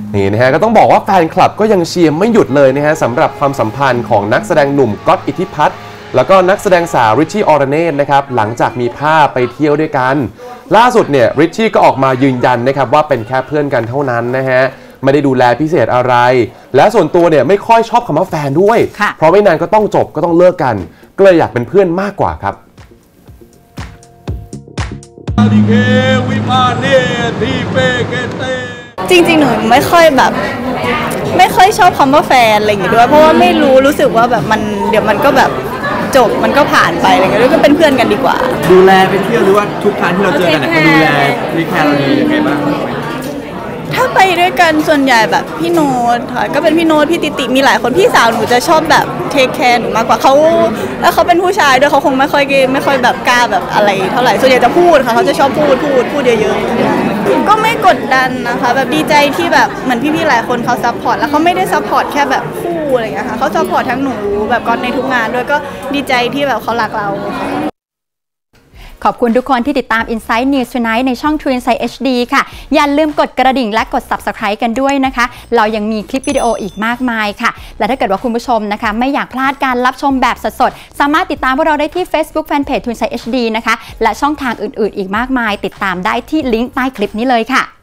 นี่นะฮะก็ต้องบอกว่าแฟนคลับก็ยังเชียร์ไม่หยุดเลยนะฮะสำหรับความสัมพันธ์ของนักแสดงหนุ่มก๊อตอิทธิพัฒน์แล้วก็นักแสดงสาวริชชี่อรเนตนะครับหลังจากมีภาพไปเที่ยวด้วยกันล่าสุดเนี่ยริชชี่ก็ออกมายืนยันนะครับว่าเป็นแค่เพื่อนกันเท่านั้นนะฮะไม่ได้ดูแลพิเศษอะไรและส่วนตัวเนี่ยไม่ค่อยชอบคำว่าแฟนด้วยเพราะไม่นานก็ต้องจบก็ต้องเลิกกันก็เลยอยากเป็นเพื่อนมากกว่าครับจริงๆหนูไม่ค่อยชอบคำว่าแฟนอะไรอย่างเงี้ยด้วยเพราะว่าไม่รู้สึกว่าแบบมันเดี๋ยวมันก็แบบจบมันก็ผ่านไปอะไรเงี้ยก็เป็นเพื่อนกันดีกว่าดูแลไปเที่ยวหรือว่าทุกครั้งที่เราเจอกันเนี่ยดูแลรีแคร์เราดียังไงบ้างถ้าไปด้วยกันส่วนใหญ่แบบพี่โน้ตค่ะก็เป็นพี่โน้ตพี่ติมีหลายคนพี่สาวหนูจะชอบแบบเทคแคร์หนูมากกว่าเขาแล้วเขาเป็นผู้ชายด้วยเขาคงไม่ค่อยแบบกล้าแบบอะไรเท่าไหร่ส่วนใหญ่จะพูดค่ะเขาจะชอบพูดเยอะๆก็ไม่กดดันนะคะแบบดีใจที่แบบเหมือนพี่ๆหลายคนเขาซัพพอร์ตแล้วเขาไม่ได้ซัพพอร์ตแค่แบบคู่อะไรอย่างเงี้ยค่ะเขาซัพพอร์ตทั้งหนูแบบก่อนในทุกงานด้วยก็ดีใจที่แบบเขารักเราขอบคุณทุกคนที่ติดตาม Inside News Tonight ในช่อง True Insight HD ค่ะอย่าลืมกดกระดิ่งและกด Subscribe กันด้วยนะคะเรายังมีคลิปวิดีโออีกมากมายค่ะและถ้าเกิดว่าคุณผู้ชมนะคะไม่อยากพลาดการรับชมแบบสดๆสามารถติดตามพวกเราได้ที่ Facebook Fanpage True Insight HD นะคะและช่องทางอื่นๆอีกมากมายติดตามได้ที่ลิงก์ใต้คลิปนี้เลยค่ะ